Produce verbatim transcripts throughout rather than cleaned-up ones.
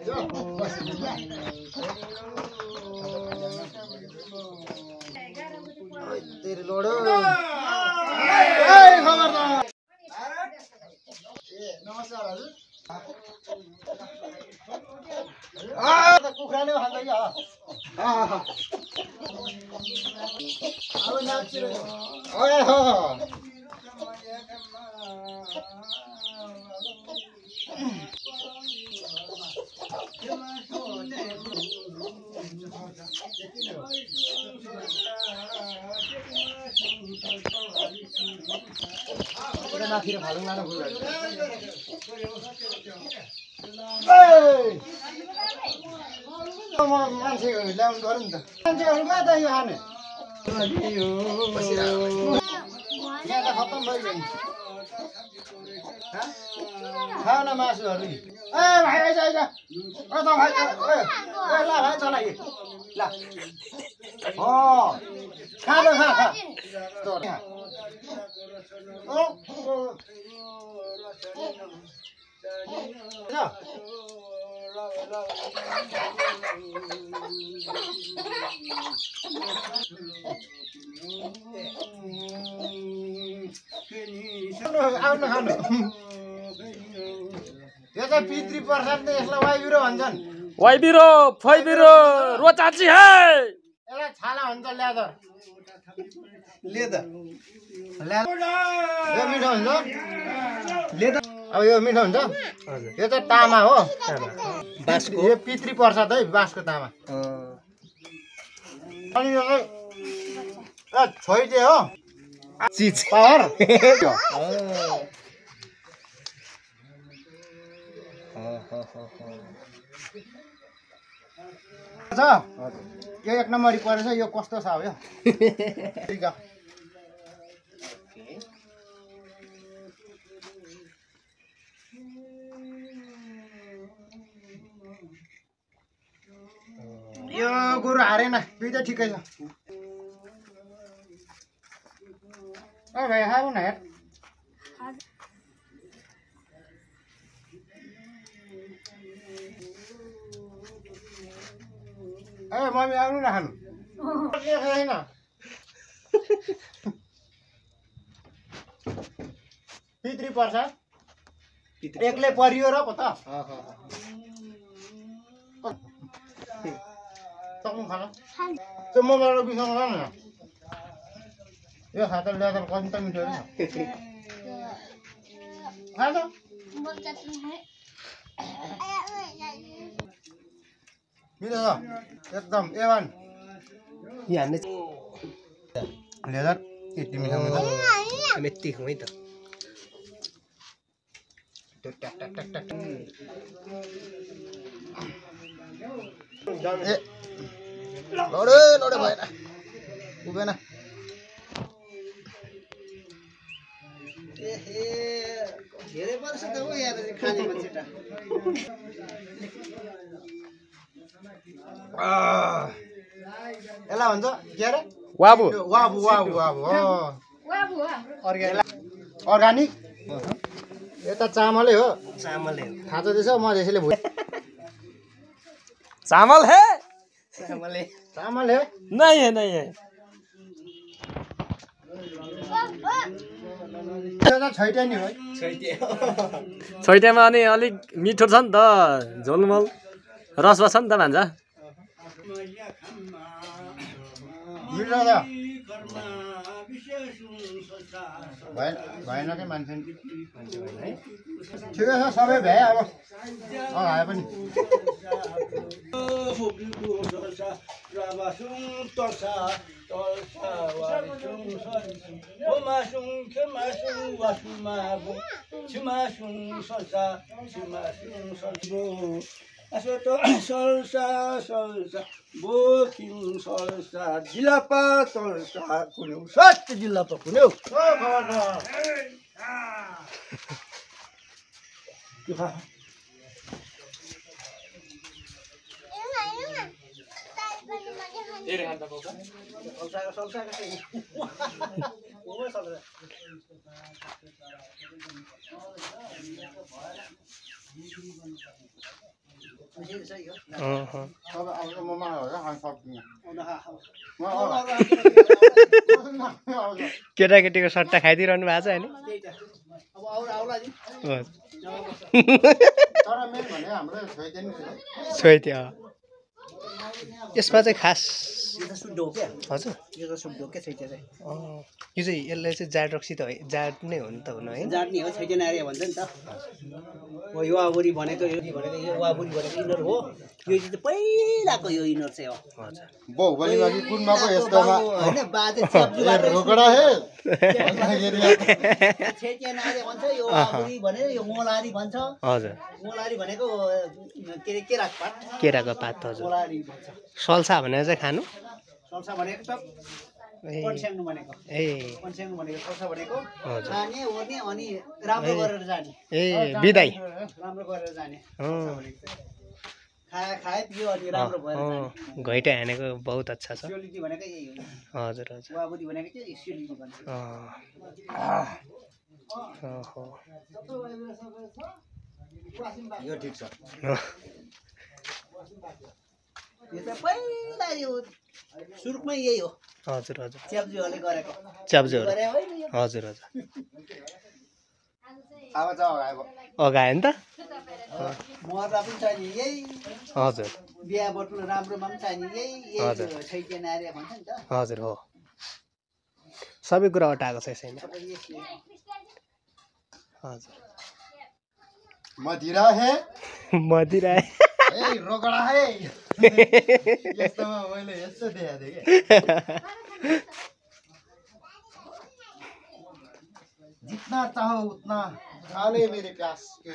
तेरे लोड़ो खबरदार नमस्कार हजुर कुखुराले खान्छ कि अब नाच्छ माथिर फालुङ लानु मान्छेहरू ल्याउनु गरौँ नि त मान्छेहरू कहाँ त यो खाने यहाँ त खत्तम भइगयो नि खाऊ न मासुहरू ए भाइ आइज आइज ओ त भाइ ए ल भाइ चला कि ल अँ खा ल खा खा ओ आउनु खानु यो चाहिँ पितृ प्रसाद नै यसलाई वाइबिरो भन्छन् वाइबिरो फैबिरो रोचाची है यसलाई छाला भन्छ ल्यादर लेदर यो मिठो हुन्छ लेदर अब यो मिठो हुन्छ यो चाहिँ तामा हो बाँसको यो पितृ प्रसाद है बाँसको तामा अनि यो चाहिँ छोइटे हो चिज पावर छ यो एक नम्बरी परेछ यो कस्तो छ अब यो यो गोरु हारेन दुइटै ठिकै छ ए भाइ खाऊ न हेर ए मम्मी आउनु न खानु छैन पितृ प्रसाद एक्लै परियो र पो त सक्नु खान त्यो मोबाइल बिसँग खानु न यो खाता ल्याएर कति त मिठो रहेछ खान्छ मिठो छ एकदम ए वान लेदर यति मिठो मिठो यति खुमै त ए लडे लडे भएन पुगेन धेरै वर्ष त हो यार खाने मान्छेटा यसलाई भन्छ के अरे वाबु वाबु वाबु वाबु हो अर्ग्यानिक यता चामलै हो चामल थाहा छ त्यसो म त्यसैले भुल चामल है चामल चामल है नहीं है नहीं है छैटे नि है छैटेमा अनि अलिक मिठो छ नि त झोलमल रस बस छ नि त भान्जा मिठो छ भएन के मान्छे ठिकै छ सबै भ्याए अब आए पनि Salsa, salsa, boking salsa, jilapa salsa, kunyo, sat jilapa kunyo. अहँ। तपाईँ आउँछ म नआएर खान सक्दिनँ म केटाकेटीको सट्टा खाइदिइरहनु भएको छ होइन तर मेन भने हाम्रो छोइदिए नि छोइते अँ यसमा चाहिँ खास शुद्ध हो क्या हजुर यो त शुद्ध हो क्या छैटे चाहिँ अँ यो चाहिँ यसलाई चाहिँ जाड रक्सी त है जाड नै हो नि त हुन है जाट्ने हो छैटे नारिया भन्छ नि त हो यो वाबुरी भनेको यो भनेको यो वाबुरी भनेको इनर हो यो चाहिँ पहिलाको यो इनर चाहिँ हो हजुर बाहुबलीमा कि कुनमा पो यस्तोमा होइन बाजे च्याप्जुबाट रोकडा हे छैटे नारिया भन्छ यो वाबुरी भनेर यो मोलारी भन्छ हजुर मोलारी भनेको के अरे केराको पात केराको पात हजुर मोलारी भन्छ सल्सा भनेर चाहिँ खानु सल्सा भनेको त पन्स्याङ्नु भनेको ए पन्स्याङ्नु भनेको सल्सा भनेको हजुर खाने ओर्ने अनि राम्रो गरेर जाने ए बिदाई राम्रो गरेर जाने अँ खाए खाए पियो अनि राम्रो भएर जाने अँ घैँटा हानेको बहुत अच्छा छ सियोलिटी भनेको यही हो हजुर हजुर वाबुरी भनेको चाहिँ सियोलिटी भन्छ अँ ओहो यो ठिक छ अँ यो त पहिला यो सुरुमै यही हो हजुर हजुर च्याप्जुहरूले गरेको च्याप्जुहरू गरे होइन यो हजुर हजुर अब जाऊ अब अगायो नि त मर्दा पनि चाहिने यही हजुर बिहा बटुल राम्रोमा पनि चाहिने यही हजुर। यही छैटे नारिया भन्छ नि त हजुर हो सबै कुरा अटाएको छ यसैमा सबै यसले हजुर मदिरा हे मदिरा ए रोकडा हे यस्तोमा मैले यस्तो देखाएको थिएँ कि जितना चाहो उतना खाने मेरे प्यास के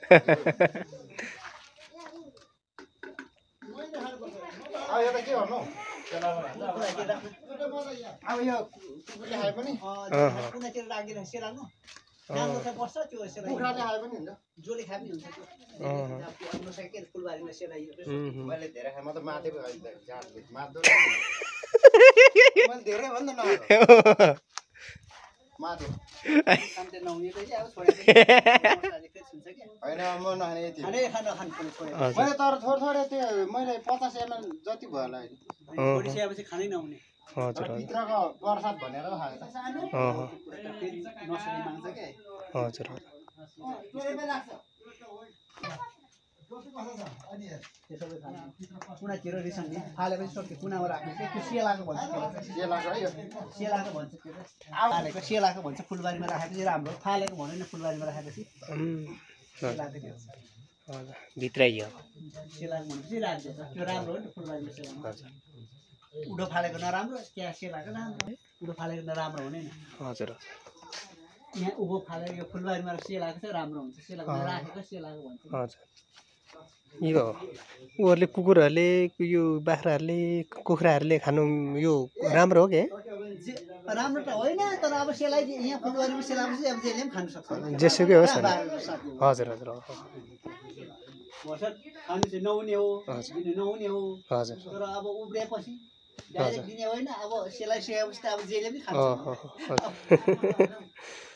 अब यो त के गर्नु अब यो कुकुरले खाए पनि कुनातिर राखिदिएर सेलाउनु राम्रो छ बस्छ त्यो सेलाइ कुखुराले खाए पनि हुन्छ जसले खाए पनि हुन्छ त्यो आफ्नो सके फुलबारीमा सेलाइयो मैले धेरै खाएँ म त माथेको माथो मैले धेरै भन्दा न माथो खान्थे नहुनेको चाहिँ अब छोडेको हुन्छ क्या होइन म नखाने यति खाने खान खानु पर्ने छोडेको मैले तर थोरै थोरै त्यो मैले पचास एमएल जति भयो होला अहिले छोडिसकेपछि खानै नहुने हजुर हजुर भित्रको प्रसाद भनेर खाएको त अँ फेरि नसुने माग्छ क्या हजुर त्यो सबै खानु कुनातिर रिसाउने फालेपछि सक्यो कुनामा राख्ने चाहिँ त्यो सेलाको भन्छ त्यसलाई के लाग्छ है यो चाहिँ सेलाको भन्छ त्यो चाहिँ फालेको सेलाको भन्छ फुलबारीमा राखेपछि राम्रो फालेको भनेन फुलबारीमा राखेपछि सेलाको त्यो हजुर भित्राइयो सेलाको भनेपछि राख्दैछ त्यो राम्रो हो नि फुलबारीमा सेलाको हजुर उडो फालेको नराम्रो त्यहाँ सेलाको राम्रो उडो फालेको नराम्रो हुने नि हजुर यहाँ उभो फालेको यो फुलबारीमा सेलाको चाहिँ राम्रो हुन्छ सेलाको राखेको सेलाको भन्छ हजुर यो उहरूले कुकुरहरूले यो बाख्राहरूले कुखुराहरूले खानु यो राम्रो हो के जे- राम्रो त होइन तर अब सेलाइ यहाँ फुलबारीमा सेलाएपछि अब जसले पनि खानु सक्छ जेसुकै होस् होइन बारेर साथी हो। हजुर हजुर हो, हो। भर्खर खानु चाहिँ नहुने हो हजुर। दिनु नहुने हो हजुर तर अब उब्रिएपछि डाइरेक्ट दिने होइन अब सेलाइ सकेपछि त अब जसले पनि खान्छ अँ, हो, हो, हजुर